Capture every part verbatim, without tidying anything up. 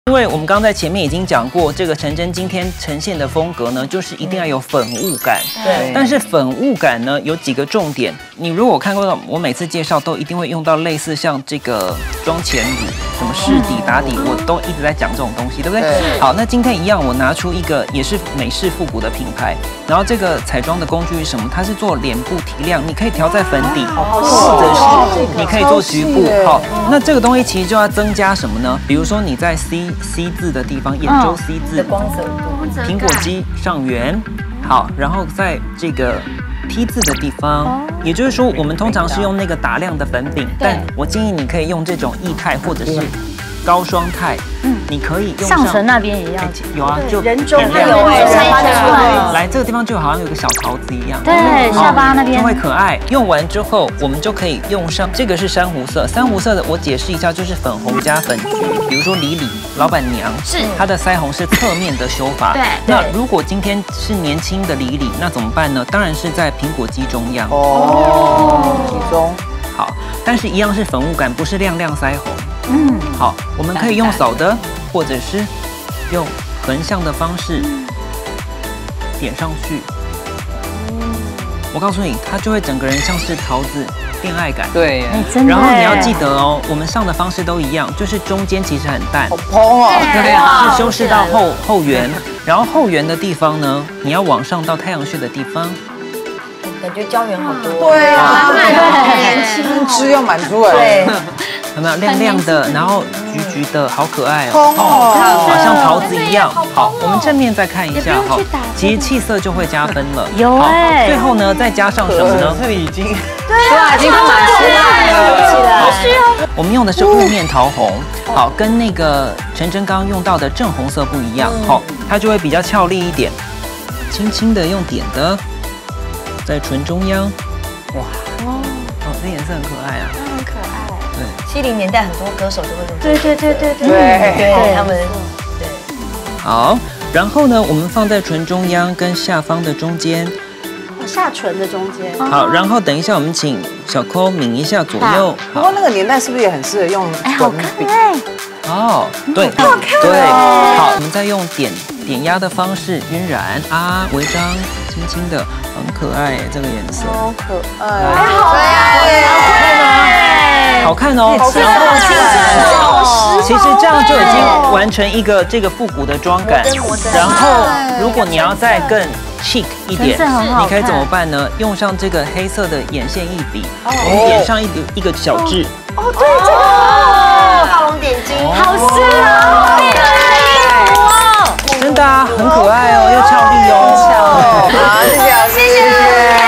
因为我们刚刚在前面已经讲过，这个陈真今天呈现的风格呢，就是一定要有粉雾感。 对。 但是粉雾感呢，有几个重点。你如果看过我每次介绍，都一定会用到类似像这个妆前乳、什么试底、打底，我都一直在讲这种东西，对不对？对。好，那今天一样，我拿出一个也是美式复古的品牌，然后这个彩妆的工具是什么？它是做脸部提亮，你可以调在粉底，或者是你可以做局部。好，那这个东西其实就要增加什么呢？比如说你在 C C 字的地方，眼周 C 字， 光泽度， 苹果肌上缘，好，然后在这个 T 字的地方，也就是说，我们通常是用那个打亮的粉饼，但我建议你可以用这种液态或者是高霜态，嗯，你可以用上唇那边也要有啊，就人中它有哎， 发得出来， 来这个地方就好像有个小桃子一样， 对，下巴那边就会可爱。用完之后，我们就可以用上这个是珊瑚色，珊瑚色的我解释一下，就是粉红加粉橘。比如说李李老板娘是她的腮红是侧面的修法，对。那如果今天是年轻的李李，那怎么办呢？当然是在苹果肌中央哦，集中好，但是一样是粉雾感，不是亮亮腮红。嗯，好，我们可以用扫的，或者是用横向的方式点上去。我告诉你，它就会整个人像是桃子，恋爱感。 对， 然后你要记得哦，我们上的方式都一样，就是中间其实很淡， 好蓬哦， 对啊，是修饰到后后缘，然后后缘的地方呢，你要往上到太阳穴的地方。 感觉胶原好多。 对啊，年轻汁要满出来。 对。 有没有亮亮的，然后橘橘的，好可爱哦， 哦，好像桃子一样。好，我们正面再看一下哈，其实气色就会加分了。 有哎。 最后呢，再加上什么呢？ 这里已经对啊，已经满出来了。 我们用的是雾面桃红，好，跟那个陈真刚刚用到的正红色不一样，好，它就会比较俏丽一点。轻轻的用点的，在唇中央，哇，哦，这颜色很可爱啊。 七零年代很多歌手都会用。 对对对对对对，他们对。 好，然后呢，我们放在唇中央跟下方的中间， 下唇的中间。 好，然后等一下我们请小抠抿一下左右。 不过那个年代是不是也很适合用粉饼？ 哦，对， 好看。 对，好，我们再用点点压的方式晕染啊，微张，轻轻的，很可爱这个颜色。 好可爱， 好可爱。 好看哦， 好看哦， 其实这样就已经完成一个这个复古的妆感。然后，如果你要再更 chic 一点，你可以怎么办呢？用上这个黑色的眼线一笔，我们点上一个一个小痣。 哦，对，这个画龙点睛， 好适合哦， 真的啊，很可爱哦，又俏丽哦。 好，谢谢老师，谢谢。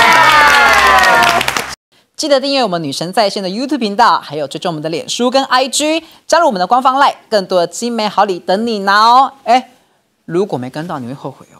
记得订阅我们女神在线的 YouTube 频道，还有追踪我们的脸书跟 I G， 加入我们的官方 LINE， 更多的精美好礼等你拿哦！哎，如果没跟到，你会后悔哦。